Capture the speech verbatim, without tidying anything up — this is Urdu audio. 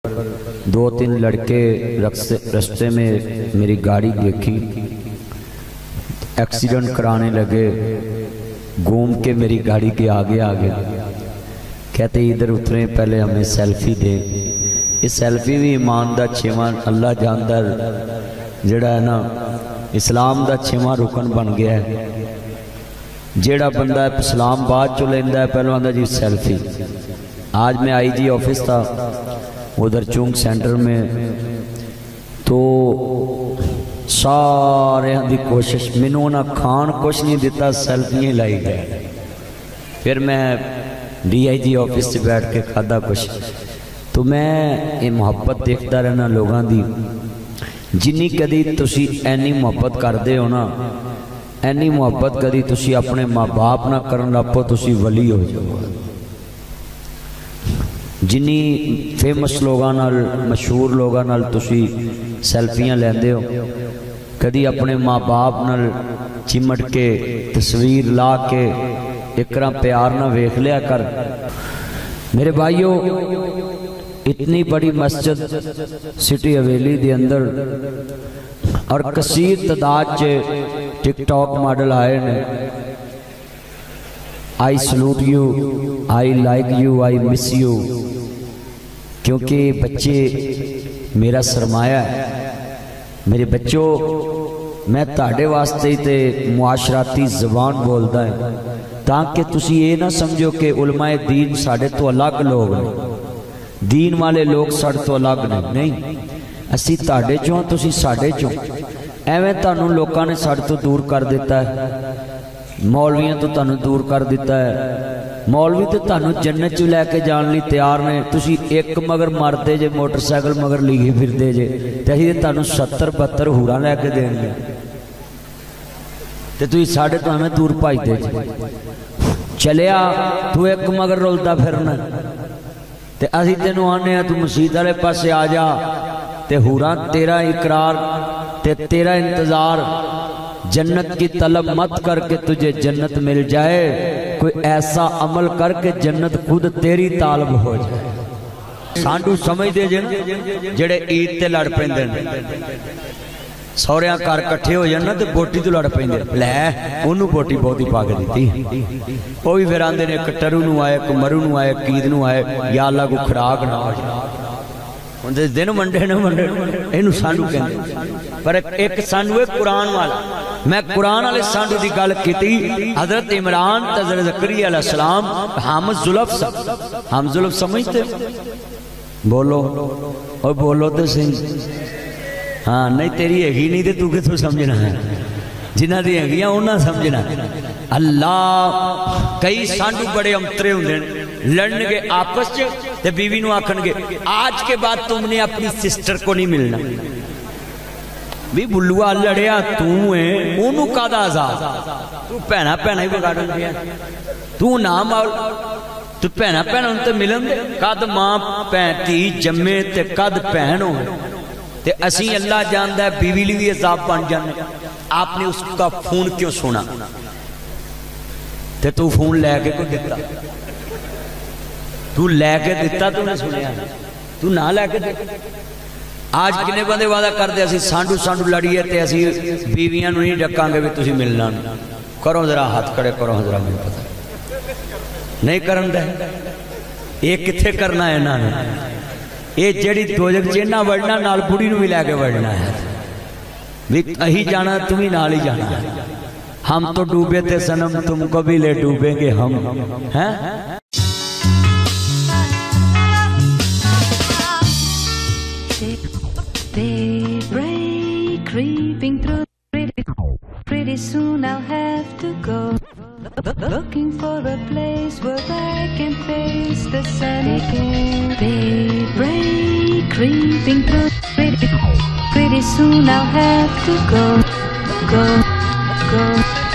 دو تین لڑکے رستے میں میری گاڑی دیکھی، ایکسیڈنٹ کرانے لگے، گھوم کے میری گاڑی کے آگے آگے کہتے ادھر اتریں، پہلے ہمیں سیلفی دیں۔ یہ سیلفی بھی ایمان دا چھواں اللہ جاندہ جڑا ہے نا اسلام دا چھواں رکن بن گیا ہے۔ جیڑا بندہ اسلام بعد چو لیندہ ہے پہلو آندہ جی سیلفی۔ آج میں آئی جی آفس تھا ادھر چونگ سینٹر میں، تو سارے دی کوشش منوں نہ کھان کچھ نہیں دیتا، سیلفیاں لائی گئے۔ پھر میں ڈی آئی جی آفس سے بیٹھ کے کھادا کچھ، تو میں یہ محبت دیکھتا رہنا لوگاں دی۔ جنی کدی تسی اینی محبت کر دے ہو نا، اینی محبت کدی تسی اپنے ماں باپ نہ کرن لپو، تسی ولی ہو جاؤ۔ جنی فیمس لوگاں نال مشہور لوگاں نال تسی سیلفیاں لیندے ہو، کدی اپنے ماں باپ نال چمٹ کے تصویر لا کے اکرا پیار نہ ویکھ لیا کر۔ میرے بھائیو، اتنی بڑی مسجد سٹی حویلی دے اندر اور کثیر تعداد چے ٹک ٹاک ماڈل آئے نے۔ I salute you, I like you, I miss you, کیونکہ بچے میرا سرمایہ ہے۔ میرے بچوں، میں تاڑے واسطے تے معاشراتی زبان بولتا ہے تاکہ تسی یہ نہ سمجھو کہ علماء دین ساڑھے تو الگ لوگ ہیں، دین والے لوگ ساڑھے تو الگ نہیں نہیں اسی تاڑے چوں تسی ساڑھے چوں۔ ایویں تانوں لوکاں نے ساڑھے تو دور کر دیتا ہے، مولویاں تو تانوں دور کر دیتا ہے۔ مولوی تو تانوں جنت چو لے کے جان لی تیار نے، تسی ایک مگر مردے جے موٹر سائیکل مگر لیگی پھر دے جے تے ہی تانوں ستر بہتر ہوراں لے کے دیں گے تے تو یہ ساڑھے تو ہمیں دور پائی دے جے۔ چلیا تو ایک مگر رولتا پھرنا تے اسی تینوں آنے ہیں، تو مسجد والے پاسے آ جا تے ہوراں تیرا اقرار تے تیرا انتظار، جنت کی طلب مت کر کے تجھے جنت مل جائے، کوئی ایسا عمل کر کے جنت خود تیری طالب ہو جائے۔ سانڈو سمجھ دے جن جڑے عید تے لڑ پیندے سوریاں کار کٹھے ہو جانا تے بوٹی تو لڑ پیندے، لے انہوں بوٹی بہت ہی پاک دیتی۔ وہ بھی پھر آندے نے کٹرو نو آئے، کمرو نو آئے، قید نو آئے، یا اللہ کو کھڑاک نہ ہو جائے دن منڈے نہ منڈے انہوں سانڈو کہندے۔ پر ایک سانڈو ہے قرآن والا، میں قرآن والے سانڈو دی گل کیتی۔ حضرت عمران تے حضرت زکریا علیہ السلام حامد زلف سا حامد زلف سمجھتے بولو اور بولو تے صحیح۔ ہاں نہیں تیری ایگی نہیں تے تو کہ تو سمجھنا ہے، جنہ دی ایگیاں انہاں سمجھنا ہے۔ اللہ کئی سانڈو بڑے امترے ہوندے لڑن گے آپس چے تے بیوی نو آکھن گے آج کے بعد تم نے اپنی سسٹر کو نہیں ملنا۔ بھی بلوہ لڑیا تو ہیں انہوں کا دا آزاد، تو پہنا پہنا ہی بگاڑن دیا، تو نام آؤ تو پہنا پہنا ان تے ملن دے، قد ماں پہنتی جمعے تے قد پہنو تے اسی اللہ جاندہ ہے بیوی لیوی عذاب بن جانے۔ آپ نے اس کا فون کیوں سنا تے تو فون لے کے کو دیتا، تو لے کے دیتا تو نے سنیا، تو نہ لے کے دیتا۔ آج کنے بندے وعدہ کر دے اسی سانڈو سانڈو لڑیے تے اسی بیویاں نو نہیں ڈکاں گے بھی تسی ملنا کرو، ذرا ہاتھ کھڑے کرو، ذرا میں پتہ نہیں کرن دے۔ ایک کتھے کرنا ہے نا، یہ جڑی دوجک چینہ وڑنا نال بڑی نو بھی لے کے وڑنا ہے، بھی اہی جانا تمہیں نال ہی جانا ہے۔ ہم تو ڈوبے تھے سنم، تم کو بھی لے ڈوبیں گے ہم، ہیں Daybreak creeping through pretty, pretty soon I'll have to go, looking for a place where I can face the sun again. Daybreak creeping through pretty, pretty soon I'll have to go, go, go.